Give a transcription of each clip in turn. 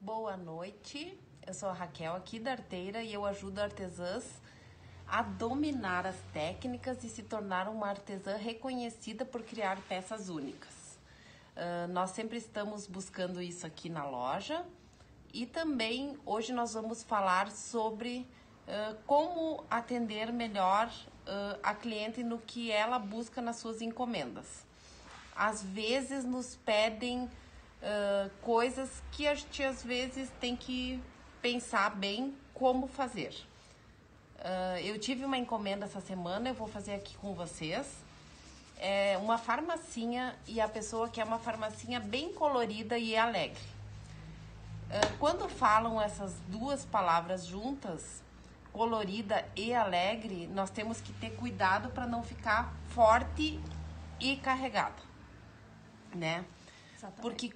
Boa noite, eu sou a Raquel aqui da Arteira e eu ajudo artesãs a dominar as técnicas e se tornar uma artesã reconhecida por criar peças únicas. Nós sempre estamos buscando isso aqui na loja e também hoje nós vamos falar sobre como atender melhor a cliente no que ela busca nas suas encomendas. Às vezes nos pedem coisas que a gente às vezes tem que pensar bem como fazer. Eu tive uma encomenda essa semana, eu vou fazer aqui com vocês. É uma farmacinha e a pessoa quer uma farmacinha bem colorida e alegre. Quando falam essas duas palavras juntas, colorida e alegre, nós temos que ter cuidado para não ficar forte e carregada, né? Exatamente. Porque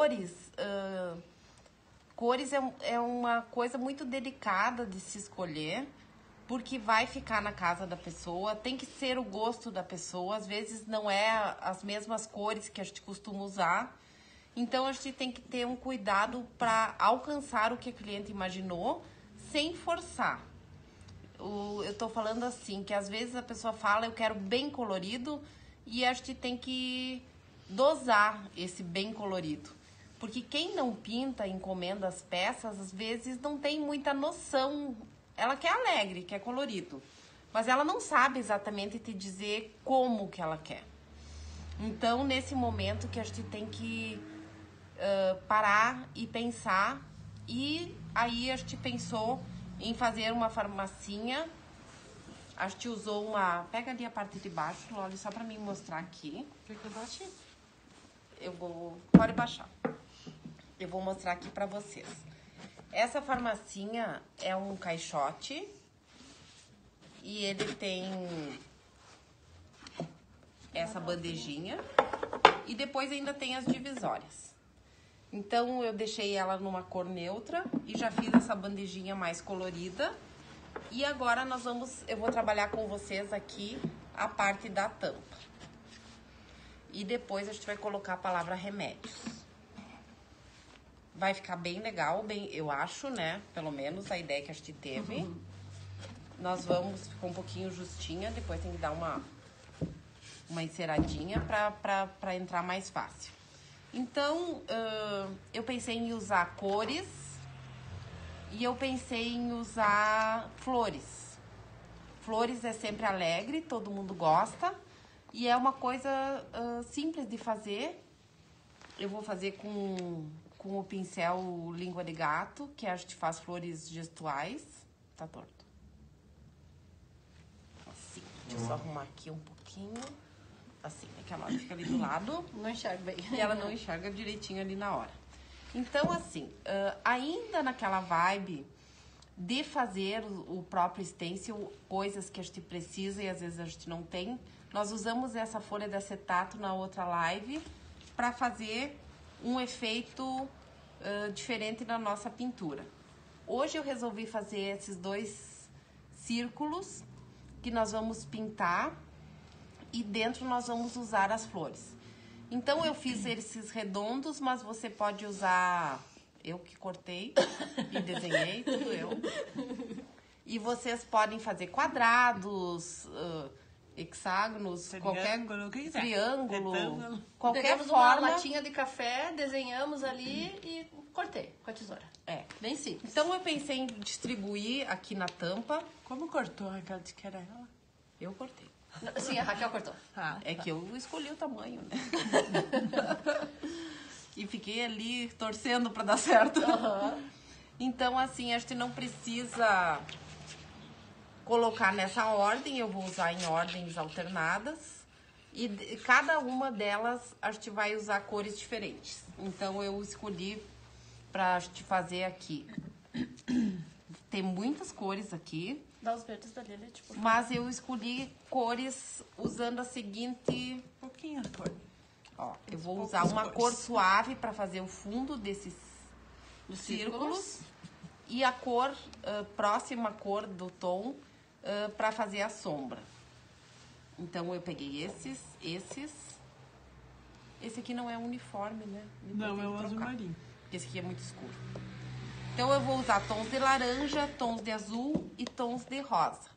cores é uma coisa muito delicada de se escolher, porque vai ficar na casa da pessoa, tem que ser o gosto da pessoa, às vezes não é as mesmas cores que a gente costuma usar, então a gente tem que ter um cuidado para alcançar o que a cliente imaginou, sem forçar. Eu tô falando assim, que às vezes a pessoa fala, eu quero bem colorido, e a gente tem que dosar esse bem colorido. Porque quem não pinta, encomenda as peças, às vezes não tem muita noção. Ela quer alegre, quer colorido, mas ela não sabe exatamente te dizer como que ela quer. Então, nesse momento que a gente tem que parar e pensar, e aí a gente pensou em fazer uma farmacinha. A gente usou uma... Pega ali a parte de baixo, Loli, só pra mim mostrar aqui. Quer que eu baixe? Eu vou... Pode baixar. Eu vou mostrar aqui pra vocês. Essa farmacinha é um caixote. E ele tem essa bandejinha. E depois ainda tem as divisórias. Então, eu deixei ela numa cor neutra. E já fiz essa bandejinha mais colorida. E agora eu vou trabalhar com vocês aqui a parte da tampa. E depois a gente vai colocar a palavra remédios. Vai ficar bem legal, eu acho, né? Pelo menos a ideia que a gente teve. Ficou um pouquinho justinha, depois tem que dar uma enceradinha pra entrar mais fácil. Então, eu pensei em usar cores. E eu pensei em usar flores. Flores é sempre alegre, todo mundo gosta. E é uma coisa simples de fazer. Eu vou fazer com o pincel língua de gato, que a gente faz flores gestuais. Tá torto. Assim, deixa eu só arrumar aqui um pouquinho. Assim, é que a Laura fica ali do lado. Não enxerga bem. E ela não enxerga direitinho ali na hora. Então, assim, ainda naquela vibe de fazer o próprio stencil, coisas que a gente precisa e às vezes a gente não tem, nós usamos essa folha de acetato na outra live para fazer um efeito diferente na nossa pintura. Hoje eu resolvi fazer esses dois círculos que nós vamos pintar e dentro nós vamos usar as flores. Então, eu fiz esses redondos, mas você pode usar... Eu que cortei e desenhei, tudo eu. E vocês podem fazer quadrados, hexágonos, qualquer triângulo, qualquer Pegamos forma. uma latinha de café, desenhamos ali e cortei com a tesoura. É. Bem simples. Então, eu pensei em distribuir aqui na tampa. Como cortou, Raquel? Disse que era ela? Eu cortei. Sim, a Raquel cortou. É que eu escolhi o tamanho, né? E fiquei ali torcendo para dar certo. Então, assim, a gente não precisa colocar nessa ordem. Eu vou usar em ordens alternadas. E cada uma delas a gente vai usar cores diferentes. Então, eu escolhi pra gente fazer aqui. Tem muitas cores aqui. Dá os verdes da Lili, tipo. Mas eu escolhi cores usando a seguinte... Pouquinha cor. Ó, eu vou usar uma cor suave para fazer o fundo desses círculos. E a cor, próxima cor do tom, para fazer a sombra. Então, eu peguei esses. Esse aqui não é uniforme, né? Não, é o azul marinho. Esse aqui é muito escuro. Então, eu vou usar tons de laranja, tons de azul e tons de rosa.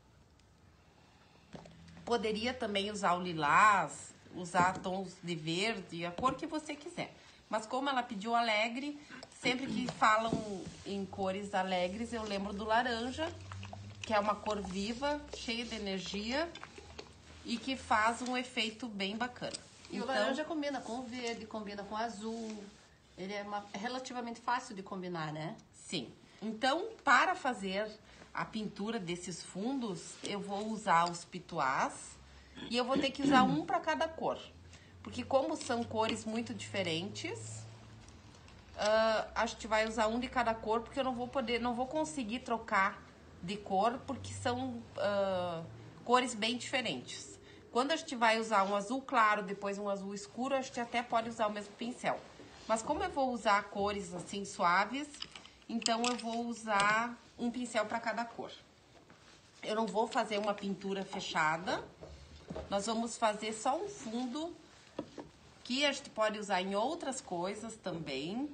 Poderia também usar o lilás, usar tons de verde, a cor que você quiser. Mas como ela pediu alegre, sempre que falam em cores alegres, eu lembro do laranja, que é uma cor viva, cheia de energia e que faz um efeito bem bacana. E então, o laranja combina com o verde, combina com o azul. Ele é relativamente fácil de combinar, né? Sim. Então, para fazer a pintura desses fundos, eu vou usar os pituás e eu vou ter que usar um para cada cor. Porque como são cores muito diferentes, a gente vai usar um de cada cor, porque eu não vou conseguir trocar de cor, porque são cores bem diferentes. Quando a gente vai usar um azul claro, depois um azul escuro, a gente até pode usar o mesmo pincel. Mas como eu vou usar cores assim suaves, então eu vou usar um pincel para cada cor. Eu não vou fazer uma pintura fechada. Nós vamos fazer só um fundo que a gente pode usar em outras coisas também.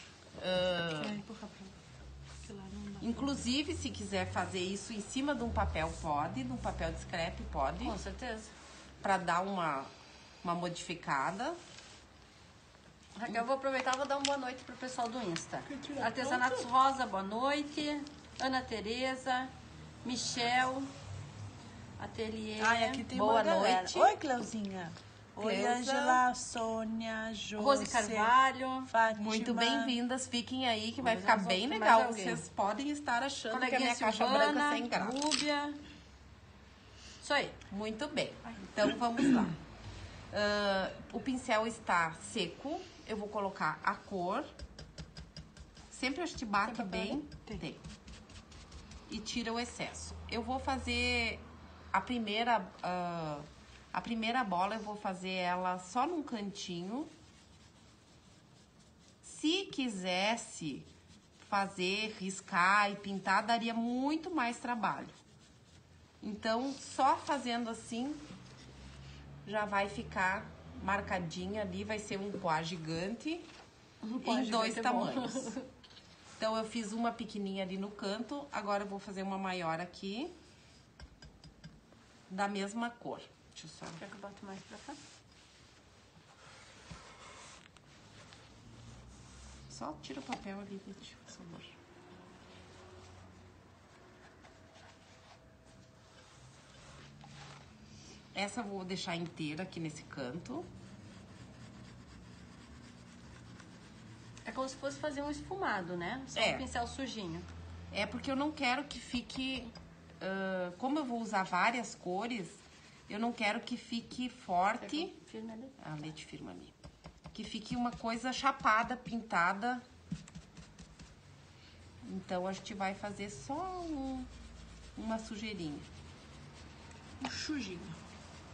Inclusive, se quiser fazer isso em cima de um papel, pode. De um papel de scrap, pode. Com certeza. Para dar uma modificada. Raquel, eu vou aproveitar e vou dar uma boa noite pro pessoal do Insta. Artesanatos Rosa, boa noite. Ana Tereza, Michel, Ateliê. Ai, aqui tem Boa uma galera. noite. Oi, Cleuzinha. Oi, Cleusa. Ângela, Sônia, José, Rose Carvalho. Fátima. Muito bem-vindas, fiquem aí que vai Mas ficar nós bem vamos legal. mais alguém. Vocês podem estar achando que a Coleguinha minha caixa Silvana, branca sem graça. Rúbia. Isso aí. Muito bem, então vamos lá. O pincel está seco, eu vou colocar a cor. Sempre a gente bate Tem papel bem. ali? Tem. E tira o excesso. Eu vou fazer a primeira bola, eu vou fazer ela só num cantinho. Se quisesse fazer, riscar e pintar, daria muito mais trabalho. Então, só fazendo assim, já vai ficar marcadinha ali, vai ser um poá gigante em dois tamanhos. Então, eu fiz uma pequenininha ali no canto, agora eu vou fazer uma maior aqui, da mesma cor. Deixa eu só... Quer que eu bote mais pra cá? Só tira o papel ali, Betty, por favor. Essa eu vou deixar inteira aqui nesse canto. É como se fosse fazer um esfumado, né? Só É. um pincel sujinho. É porque eu não quero que fique... como eu vou usar várias cores, eu não quero que fique forte... Firme ali. A leite firma ali. Que fique uma coisa chapada, pintada. Então, a gente vai fazer só uma sujeirinha. Um chujinho.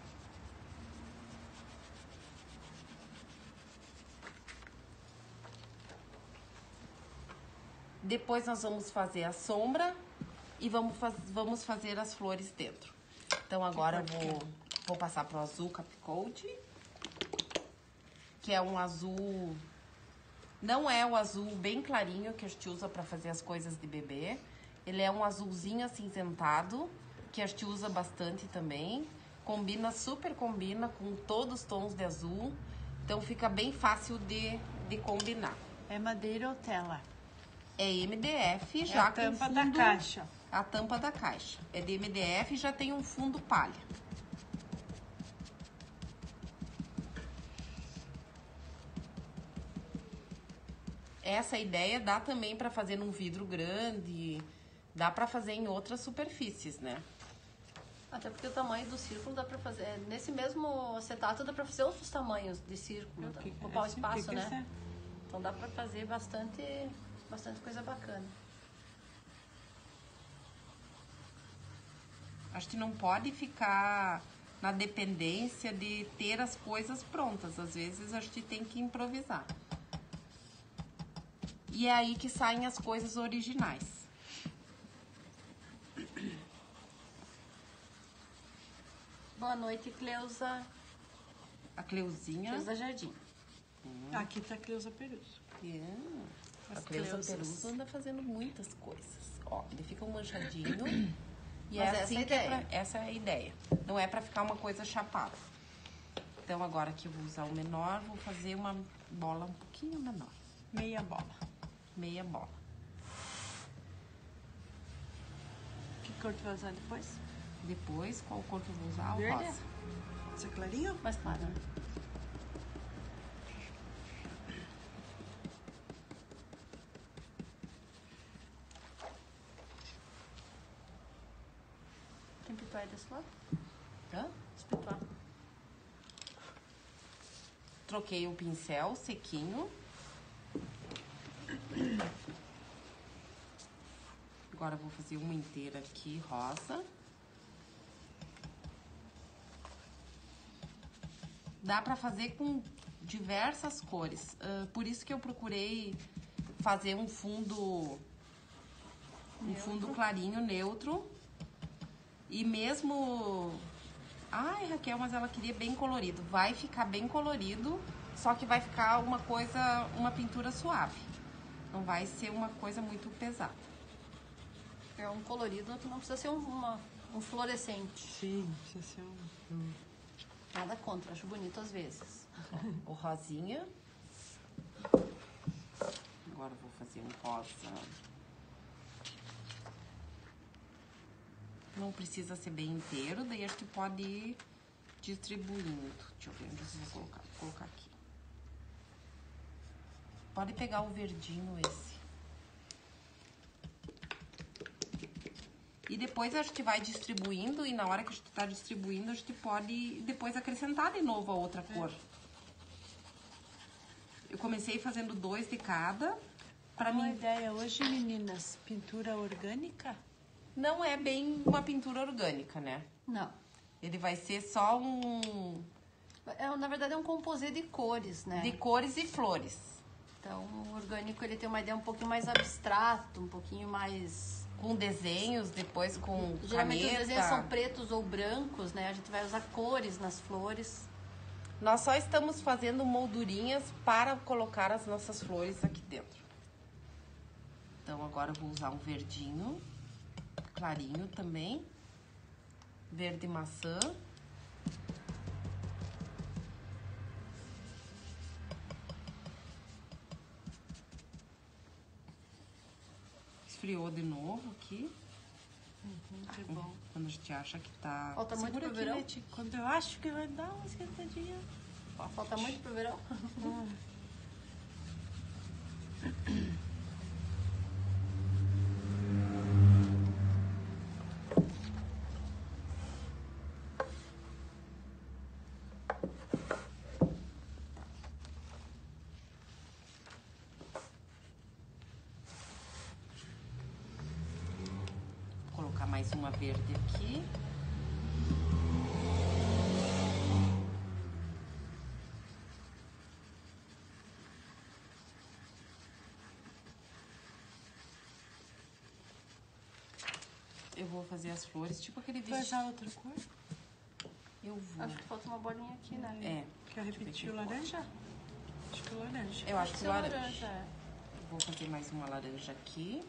Depois nós vamos fazer a sombra e vamos fazer as flores dentro. Então agora eu vou passar pro azul Capricorn, que é um azul... Não é o azul bem clarinho que a gente usa para fazer as coisas de bebê. Ele é um azulzinho acinzentado, que a gente usa bastante também. Super combina com todos os tons de azul. Então fica bem fácil de combinar. É madeira ou tela? É MDF, É já a tampa com da fundo, caixa. A tampa da caixa. É de MDF e já tem um fundo palha. Essa ideia dá também para fazer num vidro grande, dá para fazer em outras superfícies, né? Até porque o tamanho do círculo dá pra fazer. Nesse mesmo acetato dá pra fazer outros tamanhos de círculo. Tá? Ocupar o Assim espaço, fica né? certo. Então dá pra fazer bastante coisa bacana. A gente não pode ficar na dependência de ter as coisas prontas. Às vezes a gente tem que improvisar. E é aí que saem as coisas originais. Boa noite, Cleusa. A Cleuzinha. Cleusa Jardim. Aqui tá a Cleusa Peruso. Yeah. A Cleusa Cleusas. Peruso anda fazendo muitas coisas. Ó, ele fica um manchadinho. E Mas é essa assim é a que ideia. essa é a ideia. Não é pra ficar uma coisa chapada. Então, agora que eu vou usar o menor, vou fazer uma bola um pouquinho menor. Meia bola. Meia bola. Que cor tu vai usar depois? Depois, qual cor que eu vou usar? O Verde. rosa. Essa clarinho? Mais claro. Né? Tem pipai desse lado? Hã? Espituar. Troquei o pincel sequinho. Agora eu vou fazer uma inteira aqui, rosa. Dá pra fazer com diversas cores. Por isso que eu procurei fazer um fundo clarinho, neutro. E mesmo... Ai, Raquel, mas ela queria bem colorido. Vai ficar bem colorido, só que vai ficar uma pintura suave. Não vai ser uma coisa muito pesada. É um colorido que não precisa ser um fluorescente. Sim, precisa ser um... Nada contra, acho bonito às vezes. O rosinha. Agora eu vou fazer um rosa. Não precisa ser bem inteiro, daí a gente pode ir distribuindo. Deixa eu ver onde eu vou colocar. Vou colocar aqui. Pode pegar o verdinho esse. E depois a gente vai distribuindo e na hora que a gente tá distribuindo, a gente pode depois acrescentar de novo a outra cor. Eu comecei fazendo 2 de cada. Pra Uma mim, ideia hoje, meninas, pintura orgânica? não é bem uma pintura orgânica, né? Não. Ele vai ser só um... Na verdade é um composê de cores, né? de cores e flores. Então o orgânico ele tem uma ideia um pouquinho mais abstrata, um pouquinho mais... Com desenhos, depois com Geralmente caneta. os desenhos são pretos ou brancos, né? A gente vai usar cores nas flores. Nós só estamos fazendo moldurinhas para colocar as nossas flores aqui dentro. Então, agora eu vou usar um verdinho, clarinho também. Verde maçã. Esfriou de novo aqui. Que bom. Quando a gente acha que tá... Falta muito Segura pro aqui, verão? Leti. Quando eu acho que vai dar uma esquentadinha. Falta muito pro verão. Vou colocar mais uma verde aqui. Eu vou fazer as flores, tipo aquele Tu vai vestido. usar outra cor? Eu vou. Acho que falta uma bolinha aqui, né? É. Quer repetir o laranja? Acho que o laranja. Eu acho que Seu laranja. é. Vou fazer mais uma laranja aqui.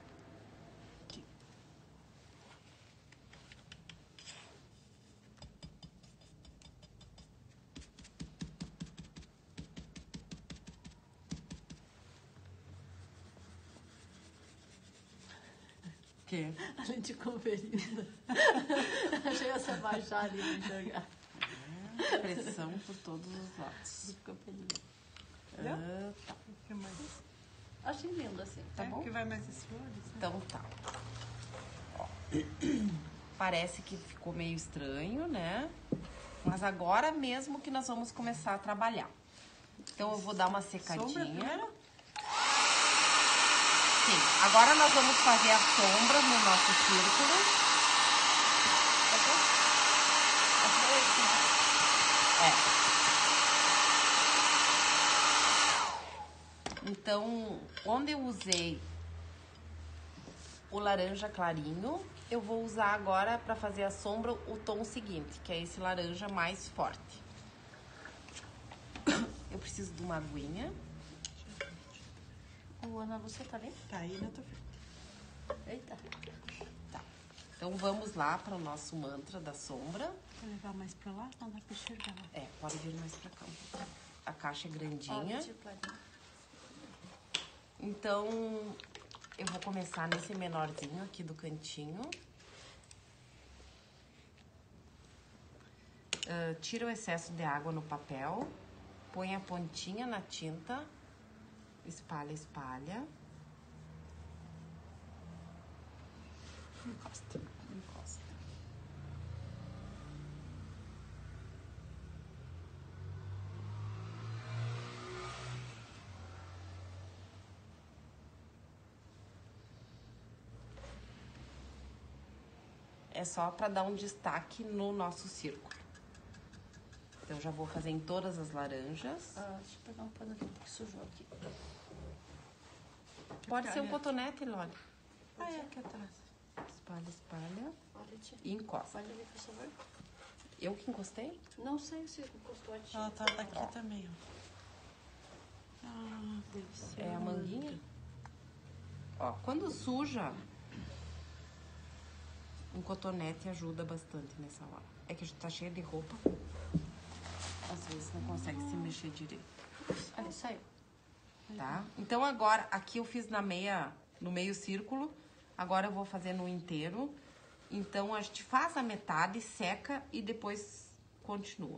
O quê? Além de conferida. Achei essa baixar ali pra enxergar. Pressão por todos os lados. Ficou feliz. Tá. O que mais? Achei lindo assim. Tá bom? Que vai mais as flores, né? Então tá. Ó. Parece que ficou meio estranho, né? Mas agora mesmo que nós vamos começar a trabalhar. Então eu vou dar uma Sombra secadinha. primeiro? Sim, agora nós vamos fazer a sombra no nosso círculo. Tá bom? É. Então, onde eu usei o laranja clarinho, eu vou usar agora para fazer a sombra o tom seguinte, que é esse laranja mais forte. Eu preciso de uma aguinha. O Ana Lúcia tá ali? Tá aí na tua frente. Eita. Tá. Então vamos lá para o nosso mantra da sombra. Vou levar mais pra lá, não dá pra enxergar lá. É, pode vir mais pra cá um pouco. A caixa é Ó, grandinha. tipo ali. Então, eu vou começar nesse menorzinho aqui do cantinho. Tira o excesso de água no papel. Põe a pontinha na tinta. Espalha, espalha. Encosta, encosta. É só para dar um destaque no nosso círculo. Então, já vou fazer em todas as laranjas. Deixa eu pegar um pano aqui que sujou aqui. Pode ser um cotonete, Loli. Ah, é aqui atrás. Espalha, espalha. Olha, tia. E encosta. Olha ali, por favor. Eu que encostei? Não sei se encostou a tia. Ela tá aqui também, ó. Ah, delícia. É a manguinha. Ó, quando suja, um cotonete ajuda bastante nessa hora. É que a gente tá cheia de roupa. Às vezes não consegue se mexer direito, Ali, saiu. tá? Então agora, aqui eu fiz no meio círculo. Agora eu vou fazer no inteiro. Então a gente faz a metade, seca e depois continua.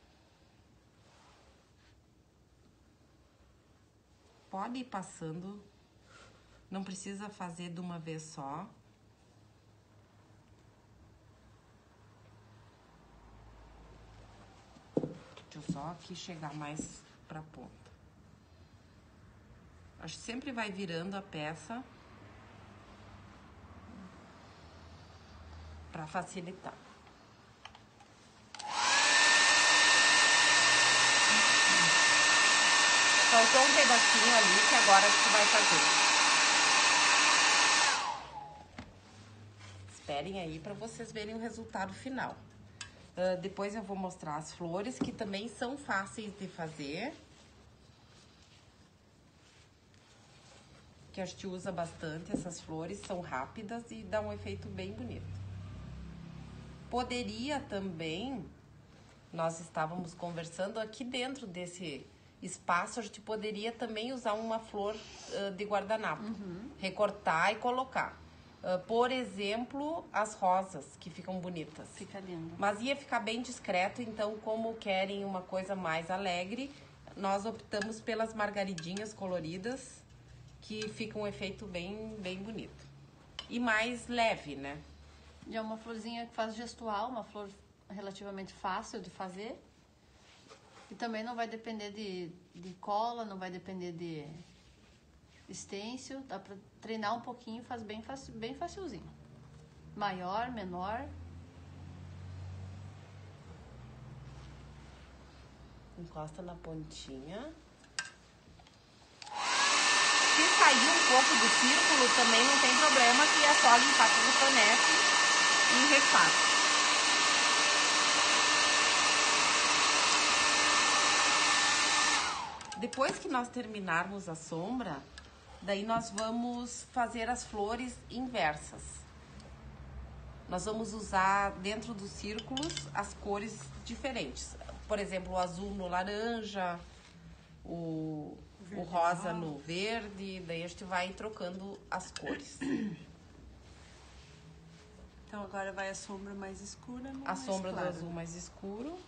Pode ir passando. Não precisa fazer de uma vez só. Deixa eu só aqui chegar mais pra ponta. Acho que sempre vai virando a peça pra facilitar. Faltou um pedacinho ali que agora a gente vai fazer. Esperem aí pra vocês verem o resultado final. Depois eu vou mostrar as flores, que também são fáceis de fazer. Que a gente usa bastante essas flores, são rápidas e dá um efeito bem bonito. Poderia também, nós estávamos conversando aqui dentro desse espaço, a gente poderia também usar uma flor de guardanapo. Recortar e colocar. Por exemplo, as rosas, que ficam bonitas. Fica lindo. Mas ia ficar bem discreto, então como querem uma coisa mais alegre, nós optamos pelas margaridinhas coloridas, que fica um efeito bem, bem bonito. E mais leve, né? E é uma florzinha que faz gestual, uma flor relativamente fácil de fazer. E também não vai depender de cola, não vai depender de stencil. Dá pra treinar um pouquinho, faz bem facilzinho. Maior, menor. Encosta na pontinha. Se sair um pouco do círculo, também não tem problema, que é só limpar com o cotonete e refaz. Depois que nós terminarmos a sombra, daí nós vamos fazer as flores inversas. Nós vamos usar dentro dos círculos as cores diferentes. Por exemplo, o azul no laranja, o rosa no verde, daí a gente vai trocando as cores. Então agora vai a sombra mais escura no A mais sombra do claro. azul mais escuro.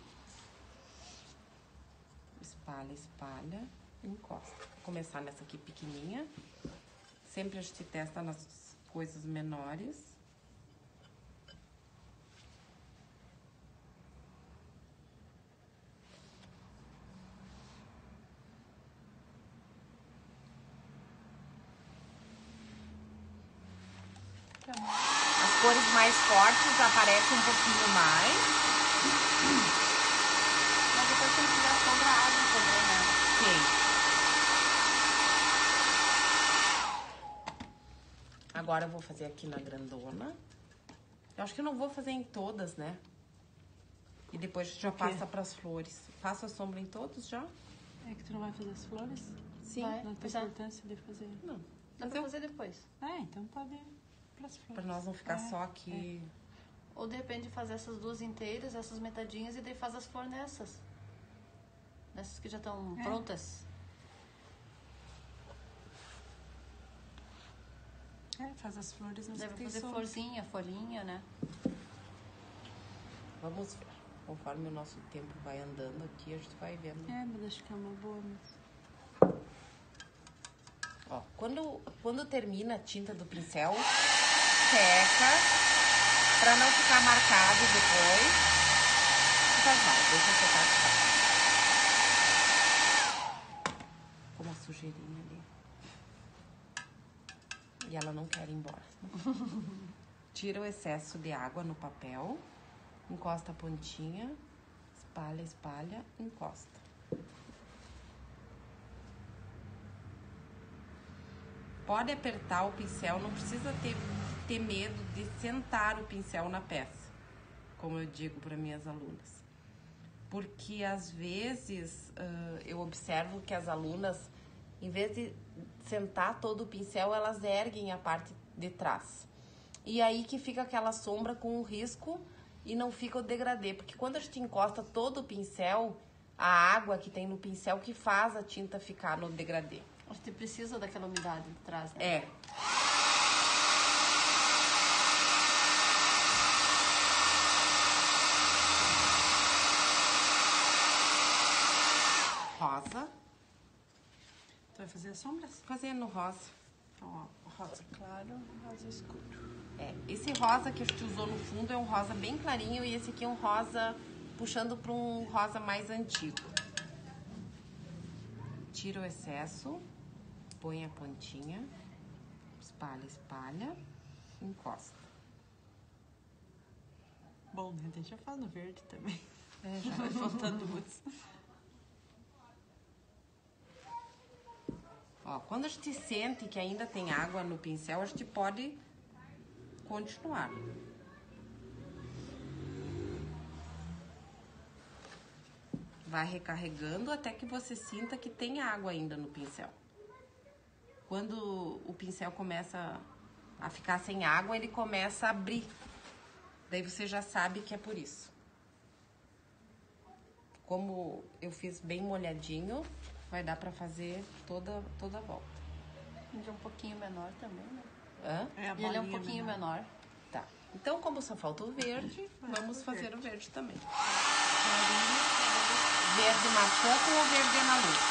Espalha, espalha, encosta. Vou começar nessa aqui pequenininha. Sempre a gente testa nas coisas menores. As cores mais fortes aparecem um pouquinho mais. Mas depois se não quiser a sombra, abre também, né? Sim. Agora eu vou fazer aqui na grandona. Eu acho que eu não vou fazer em todas, né? E depois a gente já passa para as flores. Faço a sombra em todos já? É que tu não vai fazer as flores? Sim. Vai. Não tem Pois é. importância de fazer. Não. Dá Mas pra eu, fazer depois. Então pode ir pras flores. pra nós não ficar só aqui. Ou de repente fazer essas duas inteiras, essas metadinhas, e daí faz as flores nessas. Nessas que já estão prontas. Faz as flores nas Deve que tem fazer sombra. florzinha, folhinha, né? Vamos ver. Conforme o nosso tempo vai andando aqui, a gente vai vendo. Mas acho que é uma boa mesmo. Ó, quando termina a tinta do pincel, seca pra não ficar marcado depois. Não faz mal, deixa secar que tá. Com uma sujeirinha ali. E ela não quer ir embora. Tira o excesso de água no papel, encosta a pontinha, espalha, espalha, encosta. Pode apertar o pincel, não precisa ter medo de sentar o pincel na peça, como eu digo para minhas alunas. Porque às vezes eu observo que as alunas, em vez de sentar todo o pincel, elas erguem a parte de trás. E aí que fica aquela sombra com um risco e não fica o degradê. Porque quando a gente encosta todo o pincel, a água que tem no pincel que faz a tinta ficar no degradê. A gente precisa daquela umidade de trás, né? É. Rosa. Tu vai fazer as sombras? Fazendo rosa. Então, ó, rosa claro, rosa escuro. É, esse rosa que a gente usou no fundo é um rosa bem clarinho e esse aqui é um rosa puxando para um rosa mais antigo. Tira o excesso, põe a pontinha, espalha, espalha, encosta. Bom, né? Deixa eu falar no verde também. Já Vai faltar duas. Ó, quando a gente sente que ainda tem água no pincel, a gente pode continuar. Vai recarregando até que você sinta que tem água ainda no pincel. Quando o pincel começa a ficar sem água, ele começa a abrir. Daí você já sabe que é por isso. Como eu fiz bem molhadinho, vai dar pra fazer toda a volta. Ele é um pouquinho menor também, né? Hã? É, a E ele é um bolinha pouquinho menor. menor. Tá. Então, como só falta o verde, vamos fazer o verde também. Verde maçã com o verde na luz.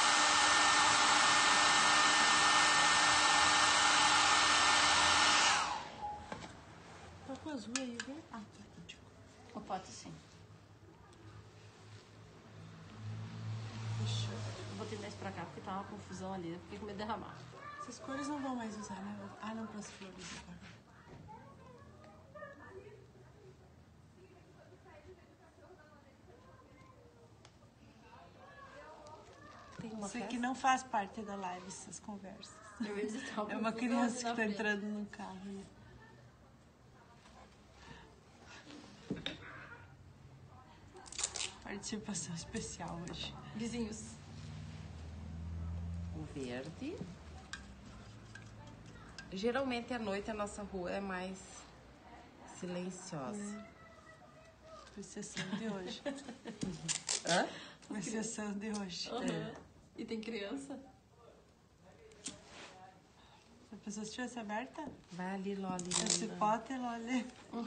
Tá com azul aí, viu? Ah, tá aqui, tipo. O pote sim. Fechou. Eu vou ter mais pra cá porque tá uma confusão ali. Eu fiquei com medo de derramar. Essas cores não vão mais usar, né? Ah, não, pras flores agora. Tem uma Você peça? que não faz parte da live, essas conversas. Eu ia dizer, tá É uma confusão criança ali que na tá frente. entrando no carro. Né? Participação especial hoje. Vizinhos. O verde. Geralmente à noite a nossa rua é mais silenciosa. Com exceção de hoje. Hã? Com exceção de hoje. E tem criança? Se a pessoa estivesse aberta, Vai ali, Loli. esse linda. pote, Loli.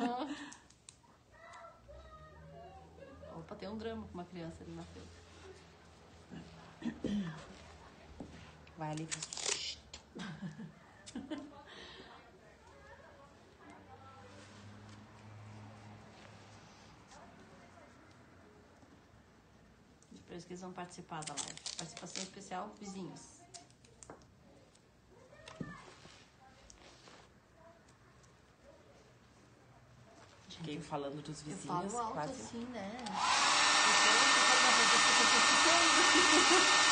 Opa, tem um drama com uma criança ali na frente. Vai ali. Depois que eles vão participar da live. Participação especial, vizinhos. Fiquei falando dos Eu vizinhos. falo alto quase. assim, né? Eu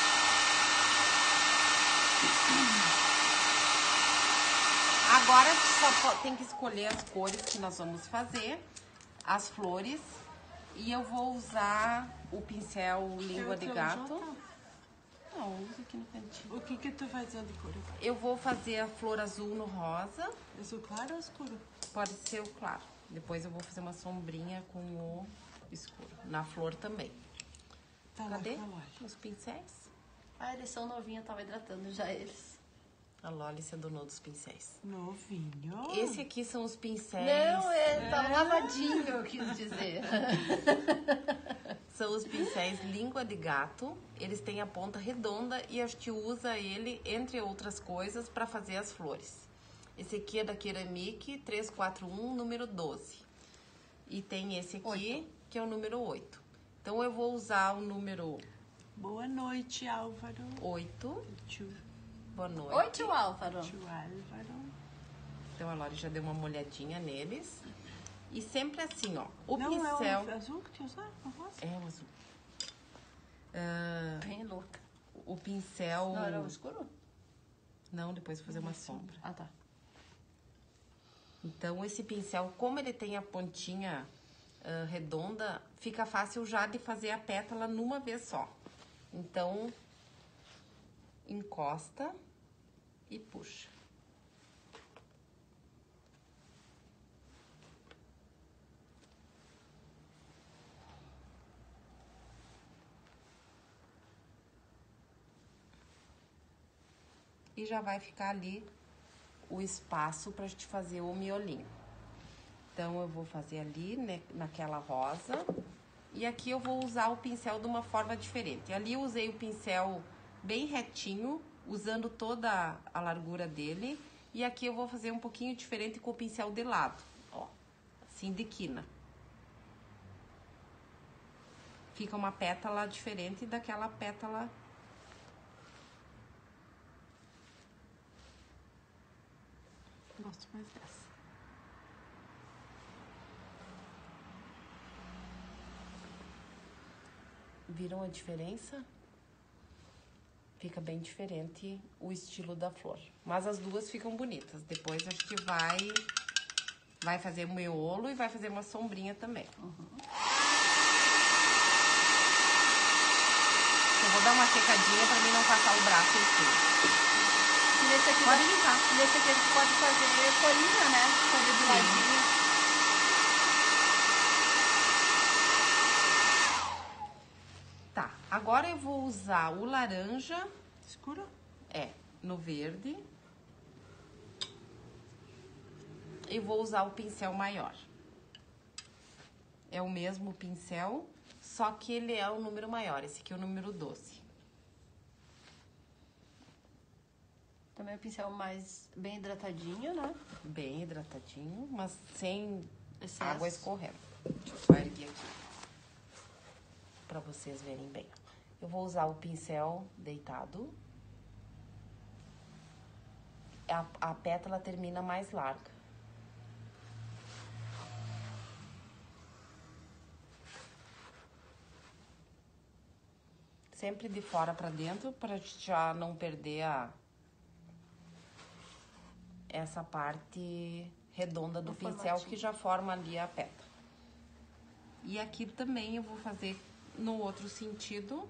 Agora só tem que escolher as cores que nós vamos fazer, as flores, e eu vou usar o pincel língua de gato. Não, usa aqui no cantinho. O que tu vai fazer de cor? Eu vou fazer a flor azul no rosa. Azul claro ou escuro? Pode ser o claro. Depois eu vou fazer uma sombrinha com o escuro. Na flor também. Tá Cadê lá, tá lá. os pincéis? Ah, eles são novinhos, eu tava hidratando já eles. A Loli se adonou dos pincéis. Novinho. Esse aqui são os pincéis. Não, tá lavadinho, eu quis dizer. São os pincéis língua de gato. Eles têm a ponta redonda e a gente usa ele, entre outras coisas, para fazer as flores. Esse aqui é da Keramic 341, número 12. E tem esse aqui, que é o número 8. Então, eu vou usar o número Boa noite, Álvaro. 8. Tio, Boa noite. Oi, tio Álvaro. tio Álvaro. Então, a Lori já deu uma molhadinha neles. E sempre assim, ó. O Não, pincel... é o azul que tu usar? O rosa? É o azul. Bem louca. O pincel... Não, era o escuro? Não, depois vou fazer uma sombra. Ah, tá. Então, esse pincel, como ele tem a pontinha redonda, fica fácil já de fazer a pétala numa vez só. Então, encosta e puxa. E já vai ficar ali o espaço pra gente fazer o miolinho. Então, eu vou fazer ali, né, naquela rosa. E aqui eu vou usar o pincel de uma forma diferente. Ali eu usei o pincel bem retinho, usando toda a largura dele. E aqui eu vou fazer um pouquinho diferente com o pincel de lado, ó. Assim, de quina. Fica uma pétala diferente daquela pétala. Gosto mais dessa. Viram a diferença? Fica bem diferente o estilo da flor. Mas as duas ficam bonitas. Depois a gente vai fazer o miolo e vai fazer uma sombrinha também. Eu vou dar uma secadinha pra mim não passar o braço em cima. Nesse aqui, Pode limpar. Nesse aqui a gente pode fazer folhinha, né? Fazer de ladinho. Tá, agora eu vou usar o laranja, Escuro? no verde. E vou usar o pincel maior. É o mesmo pincel, só que ele é o número maior. Esse aqui é o número 12. Também o pincel mais bem hidratadinho, né? Bem hidratadinho, mas sem Excesso. água escorrendo. Deixa eu só erguer aqui, pra vocês verem bem. Eu vou usar o pincel deitado. A pétala termina mais larga. Sempre de fora pra dentro, pra gente já não perder essa parte redonda do pincel formatinho. que já forma ali a pétala. E aqui também eu vou fazer no outro sentido.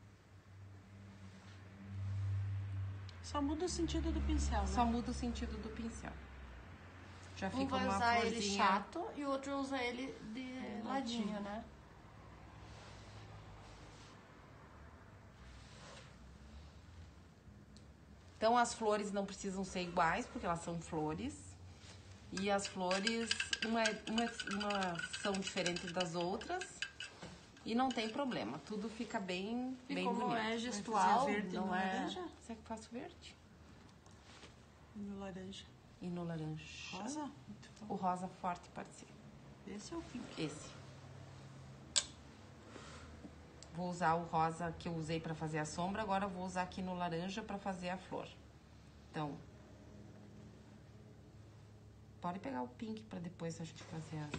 Só muda o sentido do pincel, né? Só muda o sentido do pincel. Já Um fica vai uma usar ele florzinha. chato e o outro usa ele de ladinho, né? Então as flores não precisam ser iguais, porque elas são flores. E as flores, uma são diferentes das outras. E não tem problema, tudo fica bem, E bem como bonito. é Vai gestual, fazer verde não no é... laranja? Será que eu faço verde? No laranja. E no laranja. Rosa? Muito bom. O rosa forte pode ser. Esse é o pink. Esse. Vou usar o rosa que eu usei pra fazer a sombra, agora eu vou usar aqui no laranja pra fazer a flor. Então, pode pegar o pink pra depois a gente fazer a...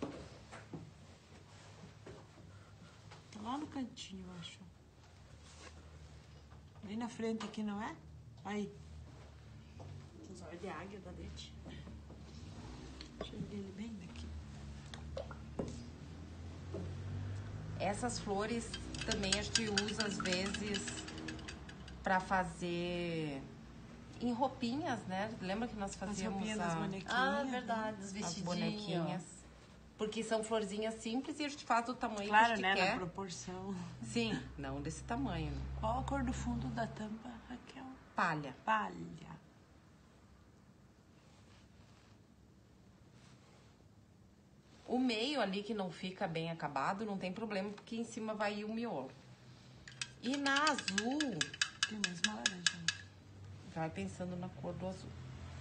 Tá lá no cantinho, eu acho. Bem na frente aqui, não é? Aí. Os olhos de águia da Lete. Cheguei ele bem daqui. Essas flores também a gente usa às vezes pra fazer em roupinhas, né? Lembra que nós As fazíamos roupinhas das bonequinhas. Ah, verdade, os as vestidinhos. bonequinhas? Porque são florzinhas simples e a gente faz do tamanho que a Claro, gente né? quer. Na proporção. Sim, não desse tamanho. Né? Qual a cor do fundo da tampa, Raquel? Palha. Palha. O meio ali que não fica bem acabado, não tem problema, porque em cima vai ir o miolo. E na azul, Tem mais uma laranja. vai pensando na cor do azul.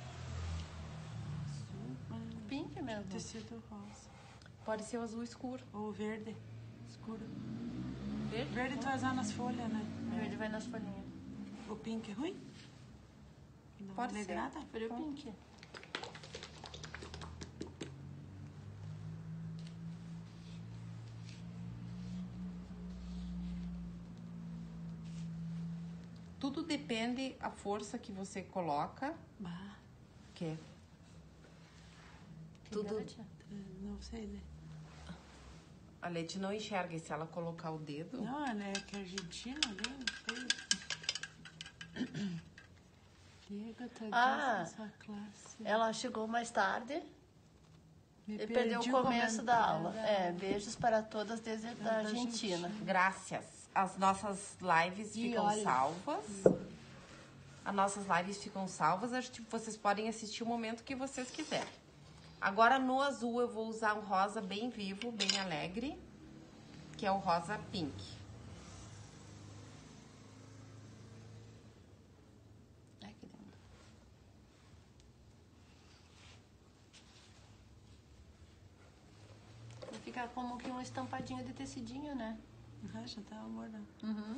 Pink mesmo. Tecido rosa. Pode ser o azul escuro. Ou verde. Escuro. Verde? Verde tu vai usar nas folhas, né? Verde vai nas folhinhas. O pink é ruim? Não Pode vale ser. nada? Preferi o pink. Tudo depende a força que você coloca. Bah, Que Tudo. tudo. não sei, né? A Leti não enxerga e se ela colocar o dedo. Não, ela é que é argentina, né? Não sei. Diego, Ah, essa classe. Ela chegou mais tarde Me e perdeu o perdi começo da comentário. aula. É, beijos para todas desde da Argentina. Graças. As nossas lives E ficam olha. salvas. As nossas lives ficam salvas. Vocês podem assistir o momento que vocês quiserem. Agora no azul eu vou usar um rosa bem vivo, bem alegre, que é o rosa pink. Ai, que lindo. Vai ficar como que uma estampadinha de tecidinho, né? Ah, já tá bordando. Uhum.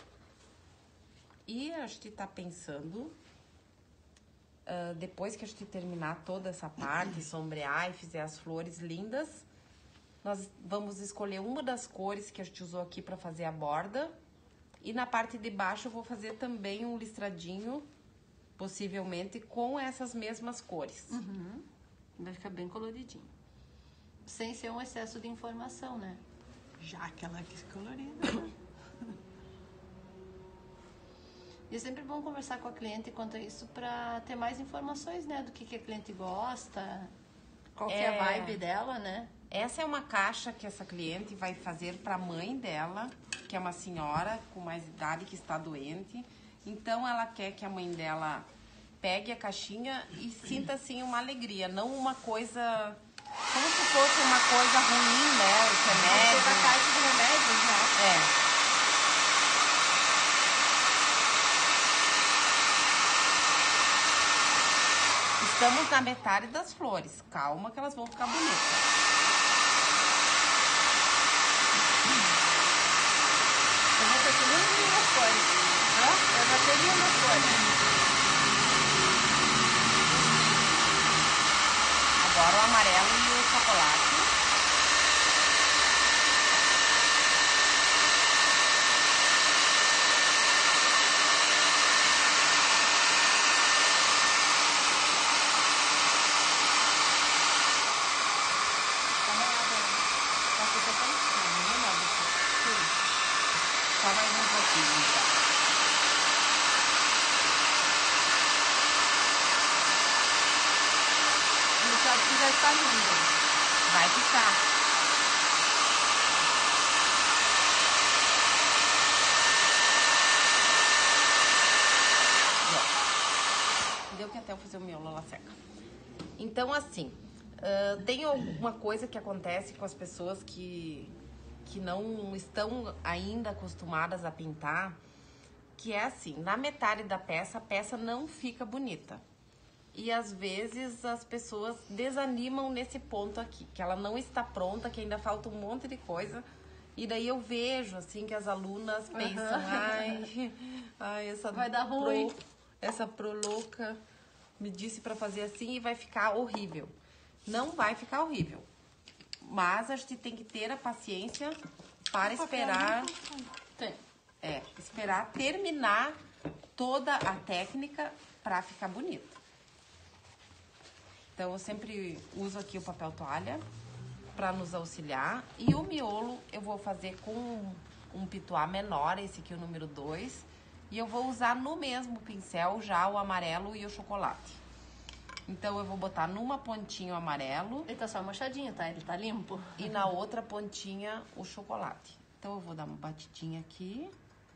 E a gente tá pensando, depois que a gente terminar toda essa parte, sombrear e fizer as flores lindas, nós vamos escolher uma das cores que a gente usou aqui para fazer a borda. E na parte de baixo eu vou fazer também um listradinho, possivelmente com essas mesmas cores. Vai ficar bem coloridinho. Sem ser um excesso de informação, né? Já que ela quis colorida. Né? E é sempre bom conversar com a cliente quanto a isso para ter mais informações, né? Do que a cliente gosta, qual que é a vibe dela, né? Essa é uma caixa que essa cliente vai fazer para a mãe dela, que é uma senhora com mais idade que está doente. Então ela quer que a mãe dela pegue a caixinha e sinta assim uma alegria, não uma coisa como se fosse uma coisa ruim, né? O remédio. Toda a caixa de remédios, né? É. Estamos na metade das flores. Calma que elas vão ficar bonitas. Eu vou ter lindas cores. Eu vou ter lindas cores. Agora o amarelo e o chocolate. Só mais um pouquinho, então. O short já está lindo. Vai ficar. Deu que até eu fazer o miolo, ela seca. Então, assim, tem alguma coisa que acontece com as pessoas que não estão ainda acostumadas a pintar, que é assim, na metade da peça, a peça não fica bonita. E às vezes as pessoas desanimam nesse ponto aqui, que ela não está pronta, que ainda falta um monte de coisa. E daí eu vejo, assim, que as alunas pensam, ai, essa Vai dar ruim. Essa pro louca me disse pra fazer assim e vai ficar horrível. Não vai ficar horrível. Mas a gente tem que ter a paciência para esperar, Tem. esperar terminar toda a técnica para ficar bonito. Então eu sempre uso aqui o papel toalha para nos auxiliar. E o miolo eu vou fazer com um pituá menor, esse aqui é o número 2, E eu vou usar no mesmo pincel já o amarelo e o chocolate. Então, eu vou botar numa pontinha o amarelo. Ele tá só manchadinho, tá? Ele tá limpo. E na outra pontinha o chocolate. Então, eu vou dar uma batidinha aqui.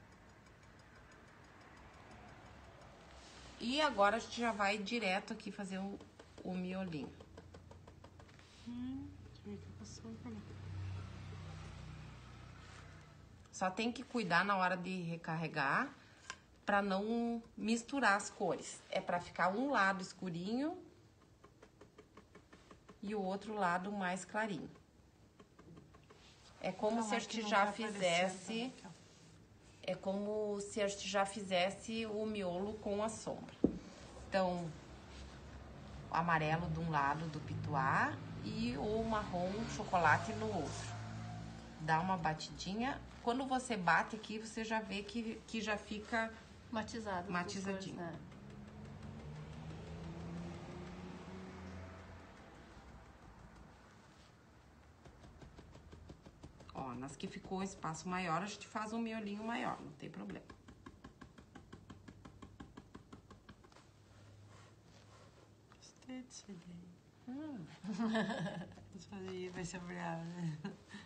E agora a gente já vai direto aqui fazer o miolinho. Só tem que cuidar na hora de recarregar para não misturar as cores. É para ficar um lado escurinho e o outro lado mais clarinho. É como se a gente já fizesse... É como se a gente já fizesse o miolo com a sombra. Então, o amarelo de um lado do pituá e o marrom chocolate no outro. Dá uma batidinha. Quando você bate aqui, você já vê que já fica matizadinho. Né? Ó, nas que ficou um espaço maior, a gente faz um miolinho maior, não tem problema. Gostei disso daí. Isso aí vai ser bravo, né?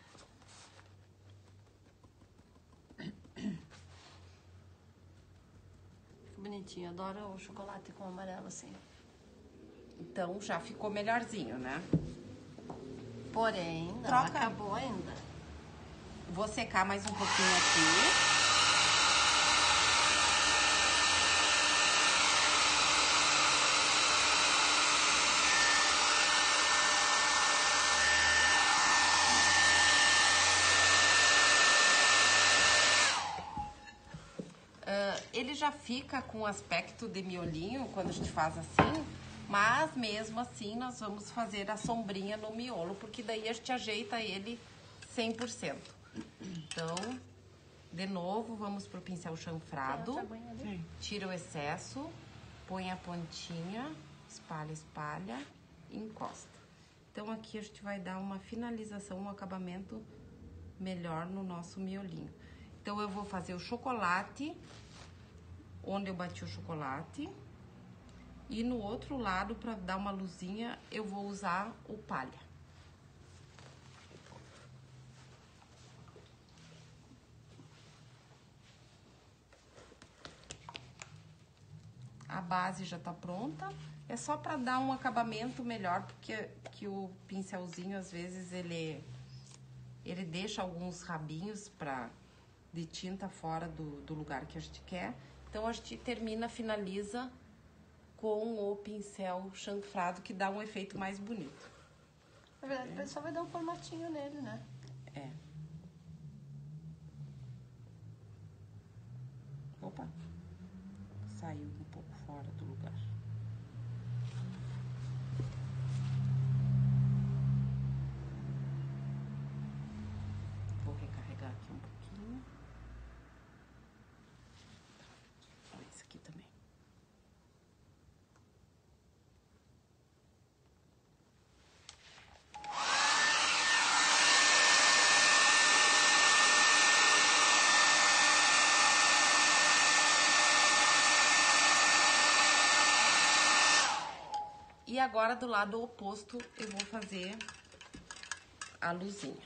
Que bonitinho, adoro o chocolate com amarelo assim. Então, já ficou melhorzinho, né? Porém, não Troca. acabou ainda. Vou secar mais um pouquinho aqui. Ele já fica com aspecto de miolinho quando a gente faz assim, mas mesmo assim nós vamos fazer a sombrinha no miolo, porque daí a gente ajeita ele 100%. Então, de novo, vamos pro pincel chanfrado, tira o excesso, põe a pontinha, espalha, espalha e encosta. Então, aqui a gente vai dar uma finalização, um acabamento melhor no nosso miolinho. Então, eu vou fazer o chocolate, onde eu bati o chocolate, e no outro lado, para dar uma luzinha, eu vou usar o palha. A base já tá pronta. É só para dar um acabamento melhor, porque que o pincelzinho, às vezes, ele deixa alguns rabinhos de tinta fora do lugar que a gente quer. Então, a gente finaliza com o pincel chanfrado, que dá um efeito mais bonito. Na verdade, o pessoal vai dar um formatinho nele, né? É. Opa! Saiu um pouco fora do lugar. Vou recarregar aqui um pouquinho. Olha esse aqui também. E agora, do lado oposto, eu vou fazer a luzinha.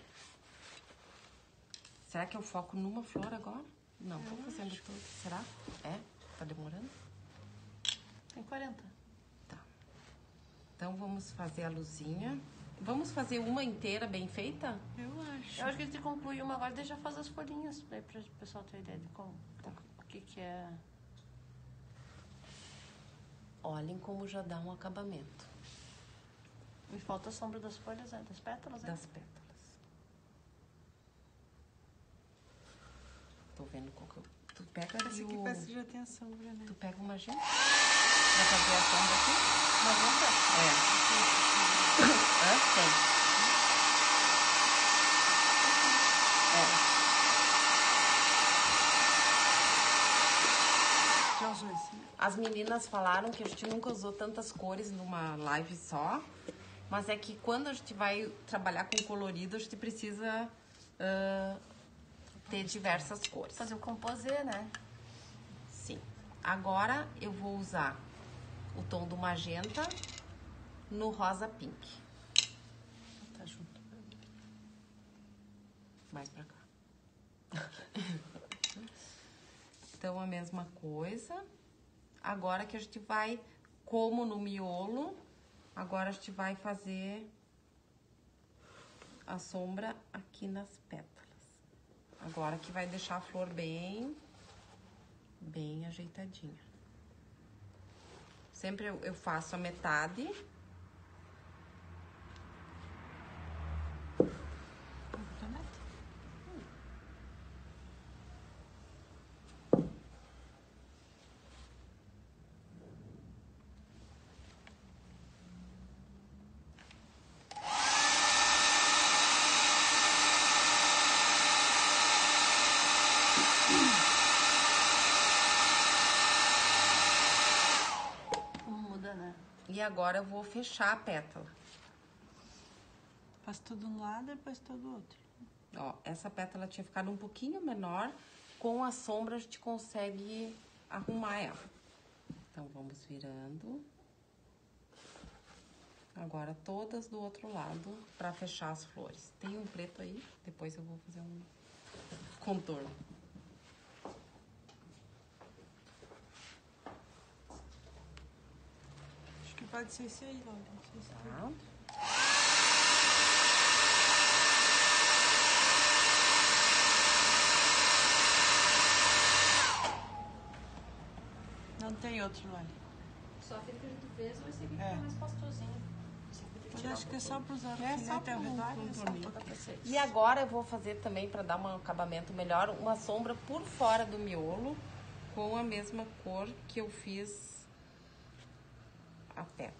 Será que eu foco numa flor agora? Não, tô fazendo tudo. Será? É? Tá demorando? Tem 40. Tá. Então, vamos fazer a luzinha. Vamos fazer uma inteira bem feita? Eu acho. Eu acho que a gente conclui uma agora e já faz as folhinhas, daí para o pessoal ter ideia de como, o que é. Olhem como já dá um acabamento. Me falta a sombra das folhas, né? Das pétalas, né? Das pétalas. Tô vendo qual que eu... Tu pega Esse aqui parece que já tem a sombra, né? Tu pega uma gente pra fazer a sombra aqui? Magenta? É. Hã? Tem. É. Já usou esse? As meninas falaram que a gente nunca usou tantas cores numa live só, mas é que quando a gente vai trabalhar com colorido, a gente precisa ter diversas cores. Fazer o composê, né? Agora eu vou usar o tom do magenta no rosa pink. Tá junto. Mais pra cá. Então, a mesma coisa. Agora que a gente vai, como no miolo, agora a gente vai fazer a sombra aqui nas pétalas. Agora que vai deixar a flor bem ajeitadinha. Sempre eu faço a metade. Muda, né? E agora eu vou fechar a pétala. Faz tudo um lado e depois todo o outro. Ó, essa pétala tinha ficado um pouquinho menor. Com a sombra a gente consegue arrumar ela. Então, vamos virando. Agora, todas do outro lado pra fechar as flores. Tem um preto aí, depois eu vou fazer um contorno. Acho que pode ser esse aí, Laura. Não sei se Tá? Não tem outro, Laura. Só aquele que a gente fez ou esse aqui que É. tá mais pastosinho. Esse aqui tem que Mas tirar acho que é só para usar o É, só alfinete pra ao um redor. É só contorninho. pra vocês. E agora eu vou fazer também, pra dar um acabamento melhor, uma sombra por fora do miolo, com a mesma cor que eu fiz a pétala.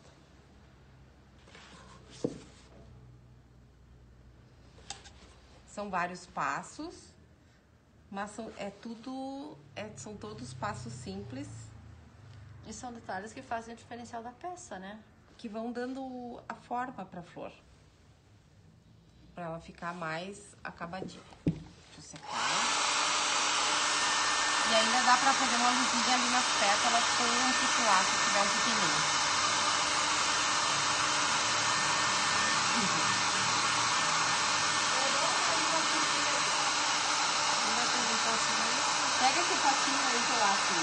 São vários passos, mas são todos passos simples, E são detalhes que fazem o diferencial da peça, né? que vão dando a forma pra flor. Pra ela ficar mais acabadinha. Deixa eu secar. E ainda dá pra fazer uma luzinha ali nas pétalas com um titular, se tiver um pequenininho. Pega esse potinho aí que eu acho.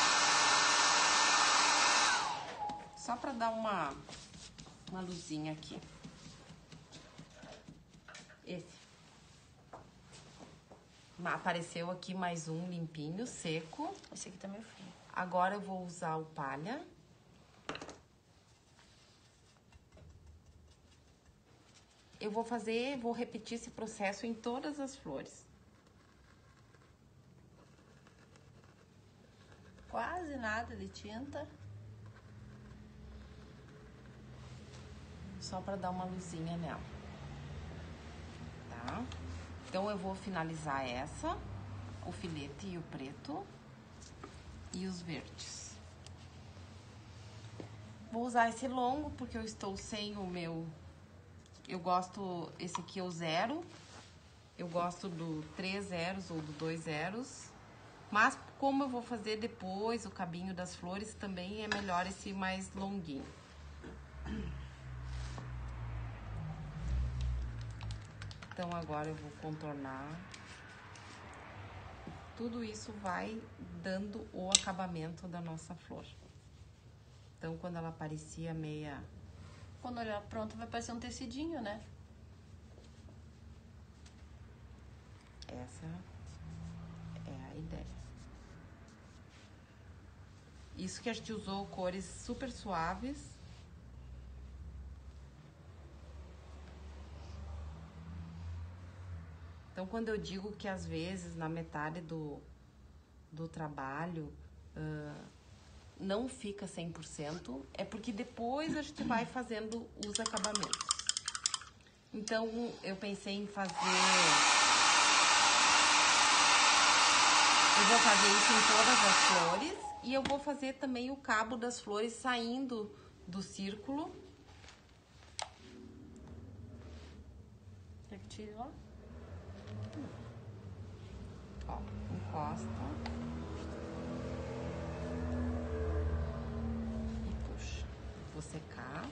Só pra dar uma luzinha aqui. Esse. Apareceu aqui mais um limpinho, seco. Esse aqui tá meio frio. Agora eu vou usar o palha. Eu vou repetir esse processo em todas as flores. Quase nada de tinta. Só pra dar uma luzinha nela. Tá? Então, eu vou finalizar essa, o filete e o preto e os verdes. Vou usar esse longo porque eu estou sem o meu... Eu gosto... Esse aqui é o 0. Eu gosto do 3 zeros ou do 2 zeros. Mas, como eu vou fazer depois o cabinho das flores, também é melhor esse mais longuinho. Então, agora eu vou contornar. Tudo isso vai dando o acabamento da nossa flor. Então, quando ela parecia meia... Quando olhar pronto, vai parecer um tecidinho, né? Essa é a ideia. Isso que a gente usou cores super suaves. Então, quando eu digo que às vezes na metade do trabalho não fica 100%, é porque depois a gente vai fazendo os acabamentos. Então, eu pensei em fazer... Eu vou fazer isso em todas as flores e eu vou fazer também o cabo das flores saindo do círculo. Quer que tire lá? Ó, encosta. Vou secar.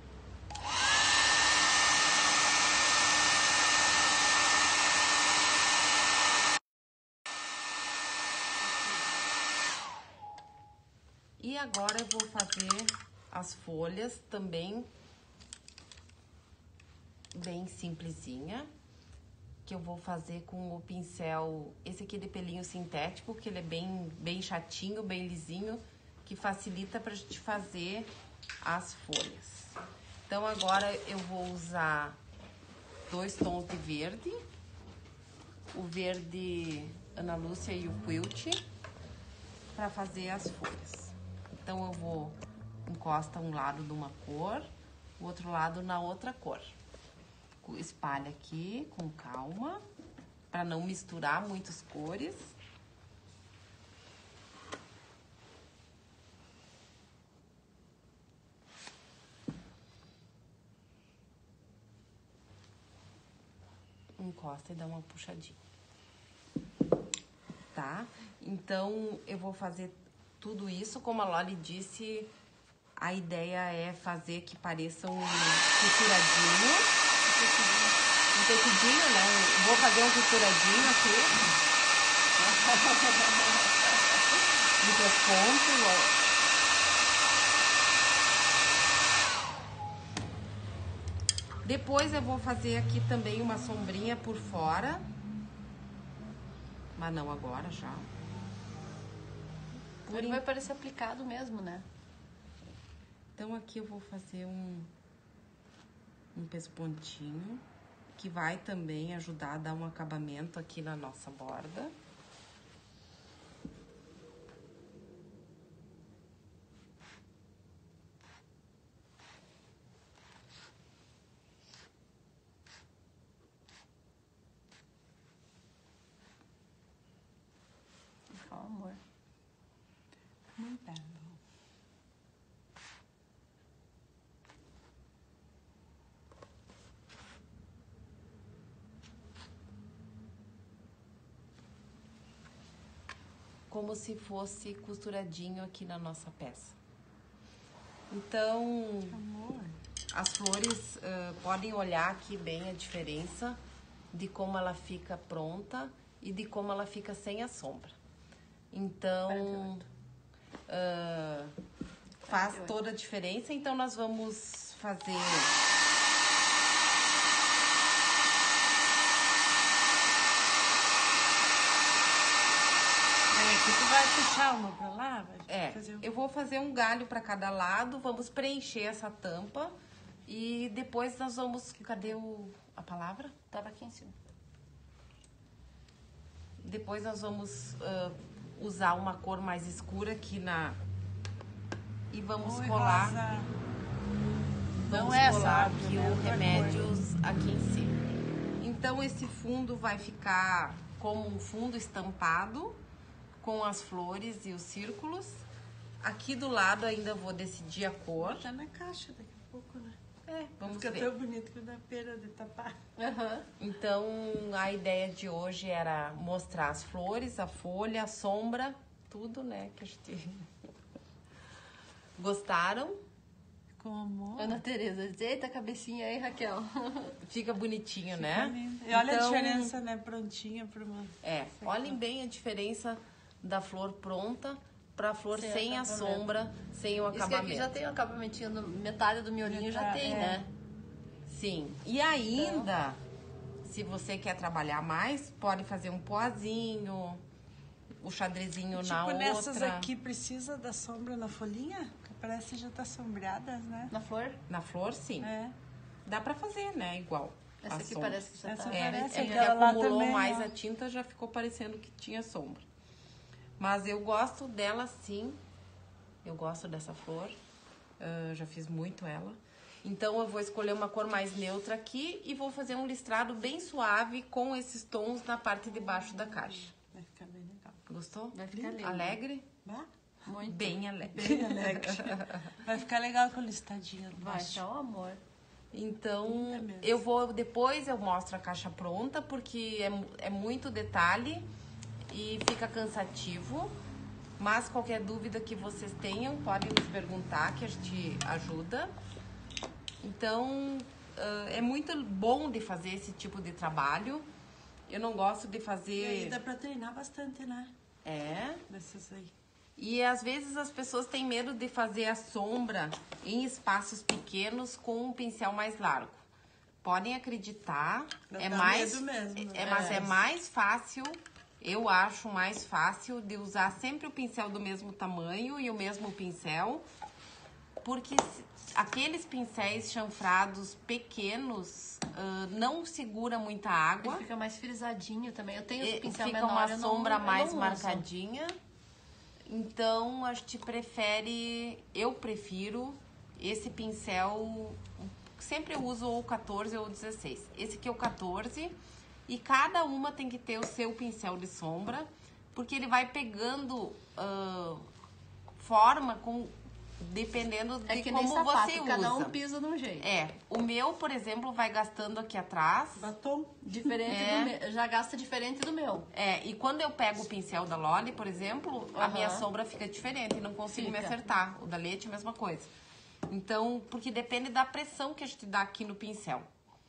E agora eu vou fazer as folhas também bem simplesinha, que eu vou fazer com o pincel, esse aqui de pelinho sintético, que ele é bem chatinho, bem lisinho, que facilita pra gente fazer as folhas. Então agora eu vou usar 2 tons de verde, o verde Ana Lúcia e o Quilt, para fazer as folhas. Então eu vou encostar um lado de uma cor, o outro lado na outra cor. Espalha aqui com calma, para não misturar muitas cores. Encosta e dá uma puxadinha. Tá? Então, eu vou fazer tudo isso, como a Loli disse, a ideia é fazer que pareça um costuradinho. Um tecudinho, né? Vou fazer um costuradinho aqui. Entre os pontos, ó. Depois eu vou fazer aqui também uma sombrinha por fora. Mas não agora, já. Ele vai parecer aplicado mesmo, né? Então aqui eu vou fazer um pespontinho, que vai também ajudar a dar um acabamento aqui na nossa borda. Ó, amor. Muito bom. Como se fosse costuradinho aqui na nossa peça. Então, Amor. as flores, podem olhar aqui bem a diferença de como ela fica pronta e de como ela fica sem a sombra. Então, faz toda a diferença. Então, nós vamos fazer... Aqui tu vai puxar uma pra lá? Vai fazer eu vou fazer um galho para cada lado, vamos preencher essa tampa e depois nós vamos... Cadê a palavra? Tava aqui em cima. Depois nós vamos usar uma cor mais escura aqui na... E vamos colar... Rosa. Vamos Não é colar essa, aqui né? o Outra remédios aqui em cima. Então esse fundo vai ficar como um fundo estampado, com as flores e os círculos. Aqui do lado ainda vou decidir a cor. Tá na caixa daqui a pouco, né? Vamos Fica ver. tão bonito que dá pena de tapar. Então, a ideia de hoje era mostrar as flores, a folha, a sombra, tudo, né? Que a gente... Gostaram? Com amor. Ana Tereza, eita, cabecinha aí, Raquel. Fica bonitinho, Fica né? lindo. E olha Então, a diferença, né? Prontinha pra uma... Olhem bem a diferença da flor pronta pra flor sem a sombra, sem o Isso que acabamento. aqui já tem o acabamentinho, metade do miolinho já tem, né? Sim. E ainda, se você quer trabalhar mais, pode fazer um poazinho, o xadrezinho na outra. Nessas aqui precisa da sombra na folhinha? Que parece que já tá sombreadas, né? Na flor? Na flor, sim. Dá pra fazer, né? Igual. Essa a aqui sombra. parece que já Essa tá... parece, É porque aquela lá acumulou também, mais ó. a tinta, já ficou parecendo que tinha sombra. Mas eu gosto dela sim. Eu gosto dessa flor. Já fiz muito ela. Então eu vou escolher uma cor mais neutra aqui e vou fazer um listrado bem suave com esses tons na parte de baixo da caixa. Vai ficar bem legal. Gostou? Vai ficar lindo. Alegre? Bah, Muito. Bem alegre. bem alegre. Vai ficar legal com a listadinha do Vai, baixo. tá o amor. Então, mesmo. depois eu mostro a caixa pronta, porque é muito detalhe e fica cansativo. Mas qualquer dúvida que vocês tenham, podem nos perguntar que a gente ajuda. Então, é muito bom de fazer esse tipo de trabalho. Eu não gosto de fazer... E aí dá pra treinar bastante, né? É. Dessas aí. E às vezes as pessoas têm medo de fazer a sombra em espaços pequenos com um pincel mais largo. Podem acreditar, Dá medo mesmo, né? mas é mais fácil, eu acho mais fácil de usar sempre o pincel do mesmo tamanho e o mesmo pincel, porque aqueles pincéis chanfrados pequenos não segura muita água. Ele fica mais frisadinho também. Eu tenho o pincel fica menor, uma eu sombra não, mais eu não marcadinha. Então, a gente eu prefiro esse pincel, sempre eu uso ou o 14 ou o 16. Esse aqui é o 14 e cada uma tem que ter o seu pincel de sombra, porque ele vai pegando forma dependendo de que nem como sapato, você usa. cada um pisa de um jeito. O meu, por exemplo, vai gastando aqui atrás. Batom. Diferente do meu, já gasta diferente do meu. E quando eu pego o pincel da Loli, por exemplo, a minha sombra fica diferente, não consigo me acertar. O da Leite, a mesma coisa. Então, porque depende da pressão que a gente dá aqui no pincel.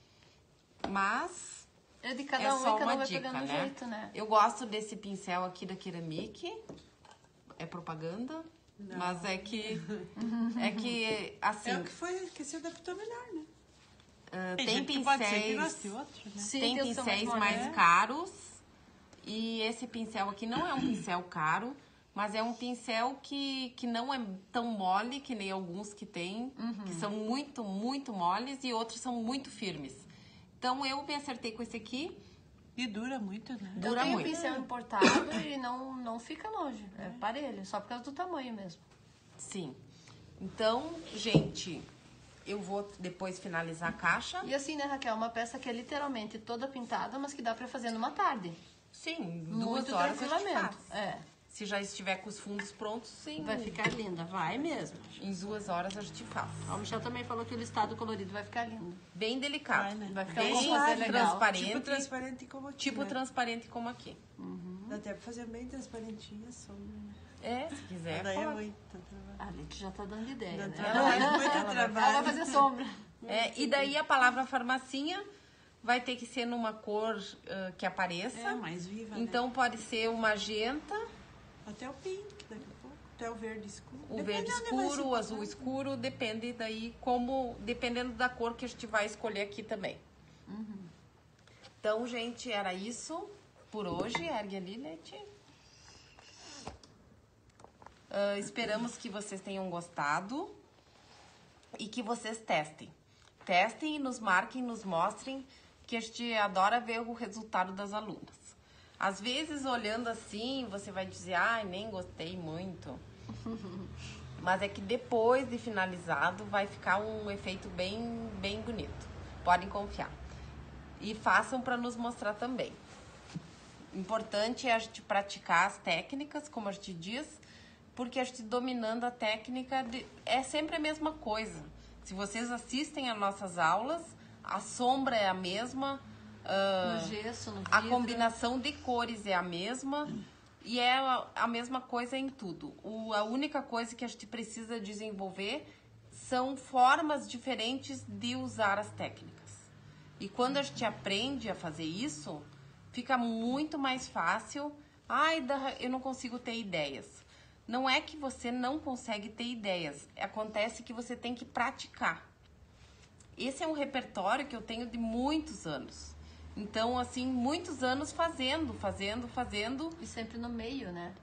Mas É de cada é um só e cada uma um vai dica, pegando um né? jeito, né? Eu gosto desse pincel aqui da Keramic. É propaganda. Não. Mas é que assim... É o que foi, que se adaptou melhor, né? Tem gente que pode ser que goste pincéis... de outro, né? Sim, Tem que eu sou pincéis mais mais moderna. caros. E esse pincel aqui não é um pincel caro, mas é um pincel que não é tão mole que nem alguns que tem, que são muito, muito moles e outros são muito firmes. Então eu me acertei com esse aqui. E dura muito, né? Dura eu tenho muito. pincel importado e não fica longe. É parelho, só por causa do tamanho mesmo. Sim. Então, gente, eu vou depois finalizar a caixa. E assim, né, Raquel? Uma peça que é literalmente toda pintada, mas que dá pra fazer numa tarde. Sim, Muito 2 horas a gente tranquilamente. faz. Se já estiver com os fundos prontos, sim. Vai ficar linda, vai mesmo. Em 2 horas a gente faz. O Michel também falou que o listado colorido vai ficar lindo. Bem delicado. Vai, né? Vai ficar bem um composê legal. transparente. Tipo transparente como aqui, Tipo né? transparente como aqui. Dá até pra fazer bem transparentinha a sombra, né? Se quiser. Daí é coloca. muito trabalho. A Leti já tá dando ideia, Dá né? trabalho, muito Ela trabalho. vai fazer sombra. E daí a palavra farmacinha vai ter que ser numa cor que apareça. É, mais viva, Então pode ser o magenta, né? Até o pink daqui a pouco. Até o verde escuro. o Depende verde de onde vai se escuro, o azul passar. escuro, depende daí dependendo da cor que a gente vai escolher aqui também. Então, gente, era isso por hoje. Ergue ali, Leti. Esperamos que vocês tenham gostado e que vocês testem. Testem e nos marquem, nos mostrem, que a gente adora ver o resultado das alunas. Às vezes, olhando assim, você vai dizer, ai, nem gostei muito. Mas é que depois de finalizado, vai ficar um efeito bem, bem bonito. Podem confiar. E façam para nos mostrar também. Importante é a gente praticar as técnicas, como a gente diz, porque a gente dominando a técnica é sempre a mesma coisa. Se vocês assistem às nossas aulas, a sombra é a mesma, No gesso, no vidro. a combinação de cores é a mesma e é a mesma coisa em tudo. A única coisa que a gente precisa desenvolver são formas diferentes de usar as técnicas. E quando a gente aprende a fazer isso, fica muito mais fácil. Ai, eu não consigo ter ideias. Não é que você não consegue ter ideias, acontece que você tem que praticar. Esse é um repertório que eu tenho de muitos anos. Então, assim, muitos anos fazendo. E sempre no meio, né?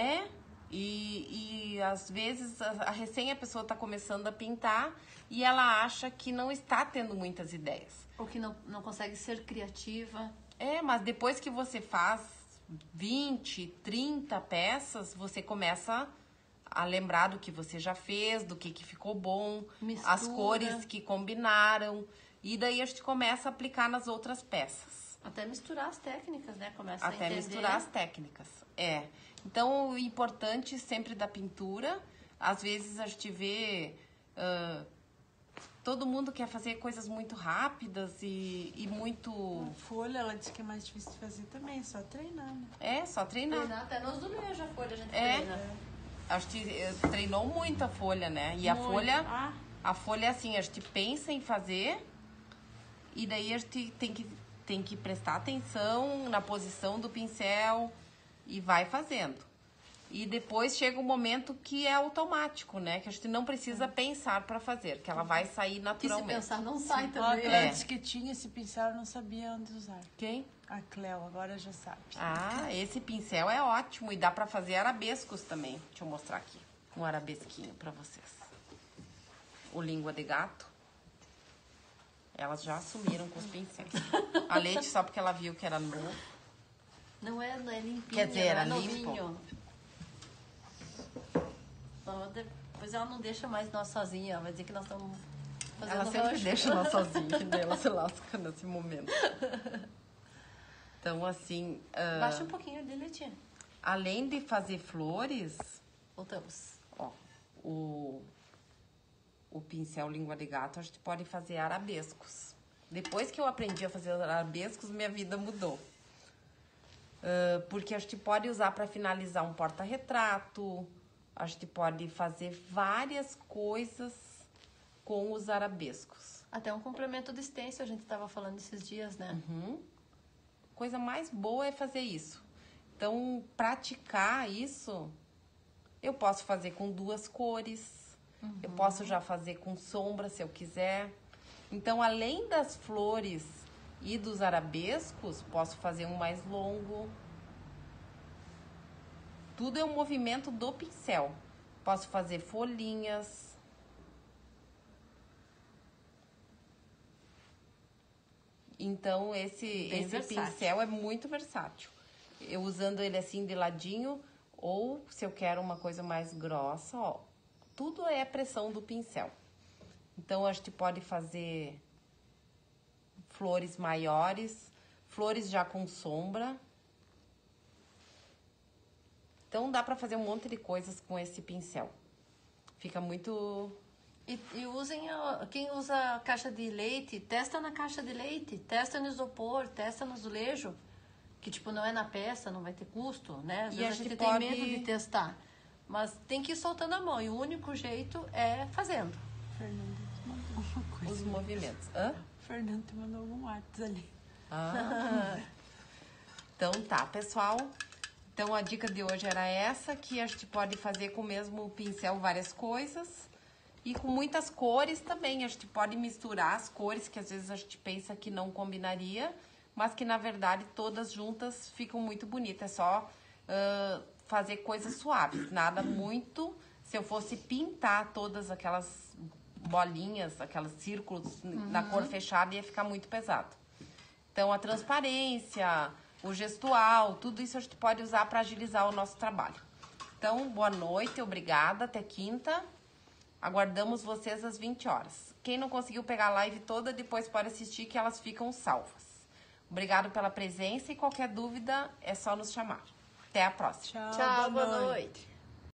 E às vezes a pessoa está começando a pintar e ela acha que não está tendo muitas ideias. Ou que não consegue ser criativa. Mas depois que você faz 20, 30 peças, você começa a lembrar do que você já fez, do que ficou bom, Mistura. as cores que combinaram. E daí a gente começa a aplicar nas outras peças. Até misturar as técnicas, né? Começa a Até entender. misturar as técnicas. Então, o importante sempre da pintura, às vezes a gente vê todo mundo quer fazer coisas muito rápidas e muito... A folha, ela disse que é mais difícil de fazer também, é só treinar, né? É, só treinar. Treinar até no azulejo a folha a gente É. treina. A gente treinou muito a folha, né? E Muito. a folha é assim, a gente pensa em fazer e daí a gente tem que prestar atenção na posição do pincel e vai fazendo. E depois chega um momento que é automático, né? Que a gente não precisa pensar para fazer, que ela vai sair Que se naturalmente. pensar não sai Ó, também. ela É. disse que tinha esse pincel, eu não sabia onde usar. Quem? A Cleo, agora já sabe. Ah, esse pincel é ótimo e dá pra fazer arabescos também. Deixa eu mostrar aqui um arabesquinho pra vocês. O língua de gato. Elas já assumiram com os pincéis. A Leite só porque ela viu que era novo. Não é limpinho, Quer dizer, era não é limpo. novinho. Então, depois ela não deixa mais nós sozinha, ela vai dizer que nós estamos fazendo Ela sempre rancho. deixa nós sozinhos, que daí ela se lasca nesse momento. Então, assim, Baixa um pouquinho dele, tia. além de fazer flores, Voltamos. ó, o pincel língua de gato, a gente pode fazer arabescos. Depois que eu aprendi a fazer arabescos, minha vida mudou. Porque a gente pode usar para finalizar um porta-retrato, a gente pode fazer várias coisas com os arabescos. Até um complemento de stencil, a gente estava falando esses dias, né? Coisa mais boa é fazer isso. Então, praticar isso, eu posso fazer com 2 cores, eu posso já fazer com sombra, se eu quiser. Então, além das flores e dos arabescos, posso fazer um mais longo. Tudo é um movimento do pincel. Posso fazer folhinhas. Então, esse versátil. pincel é muito versátil. Eu usando ele assim de ladinho, ou se eu quero uma coisa mais grossa, ó. Tudo é pressão do pincel. Então, a gente pode fazer flores maiores, flores já com sombra. Então, dá pra fazer um monte de coisas com esse pincel. Fica muito... E usem, quem usa caixa de leite, testa na caixa de leite, testa no isopor, testa no azulejo, que tipo não é na peça, não vai ter custo, né? Às E vezes a a gente gente tem pode- medo de testar, mas tem que ir soltando a mão, e o único jeito é fazendo. Fernando te mandou uma coisa. Os movimentos. Hã? Fernando te mandou algum WhatsApp ali. Então tá, pessoal. Então a dica de hoje era essa, que a gente pode fazer com o mesmo pincel várias coisas. E com muitas cores também. A gente pode misturar as cores que às vezes a gente pensa que não combinaria, mas que na verdade todas juntas ficam muito bonitas. É só fazer coisas suaves, nada muito. Se eu fosse pintar todas aquelas bolinhas, aqueles círculos na cor fechada, ia ficar muito pesado. Então, a transparência, o gestual, tudo isso a gente pode usar para agilizar o nosso trabalho. Então, boa noite, obrigada, até quinta. Aguardamos vocês às 20 horas. Quem não conseguiu pegar a live toda, depois pode assistir que elas ficam salvas. Obrigado pela presença e qualquer dúvida é só nos chamar. Até a próxima. Tchau, Boa noite.